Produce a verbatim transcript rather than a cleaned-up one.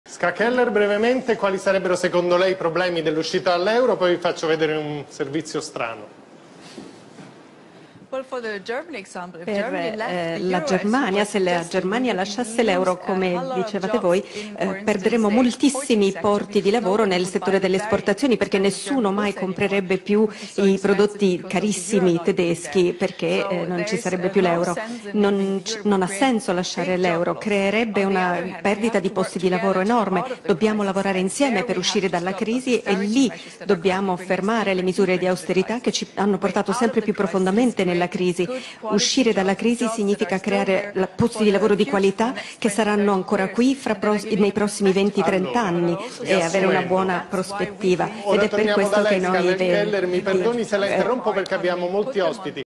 Ska Keller, brevemente, quali sarebbero secondo lei i problemi dell'uscita dall'euro? Poi vi faccio vedere un servizio strano. Per eh, la Germania, se la Germania lasciasse l'euro, come dicevate voi, eh, perderemo moltissimi porti di lavoro nel settore delle esportazioni, perché nessuno mai comprerebbe più i prodotti carissimi tedeschi, perché eh, non ci sarebbe più l'euro. Non, non ha senso lasciare l'euro, creerebbe una perdita di posti di lavoro enorme. Dobbiamo lavorare insieme per uscire dalla crisi e lì dobbiamo fermare le misure di austerità che ci hanno portato sempre più profondamente nella crisi. Uscire dalla crisi significa creare posti di lavoro di qualità che saranno ancora qui fra pro nei prossimi venti trenta anni e avere una buona prospettiva. Ed è per questo che noi... Keller, mi perdoni se la interrompo perché abbiamo molti ospiti.